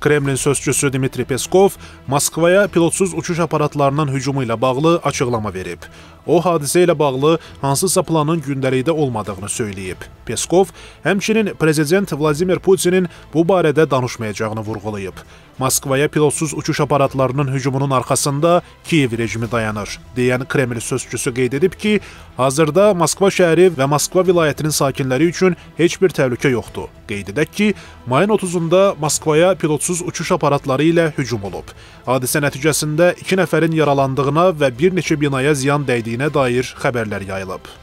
Kremlin sözçüsü Dmitri Peskov Moskvaya pilotsuz uçuş aparatlarının hücumu ilə bağlı açıqlama verib. O, hadisə ilə bağlı hansısa planın gündəlikdə olmadığını söyləyib. Peskov həmçinin Prezident Vladimir Putinin bu barədə danışmayacağını vurğulayıb. Moskvaya pilotsuz uçuş aparatlarının hücumunun arxasında Kiyev rejimi dayanır, deyən Kreml sözçüsü qeyd edib ki, hazırda Moskva şəhəri və Moskva vilayətinin sakinləri üçün heç bir təhlükə yoxdur. Qeyd edək ki, mayın 30-da Moskvaya pilotsuz uçuş aparatları ilə hücum olub. Hadisə nəticəsində 2 nəfərin yaralandığına və bir neçə binaya ziyan dəydiyinə dair xəbərlər yayılıb.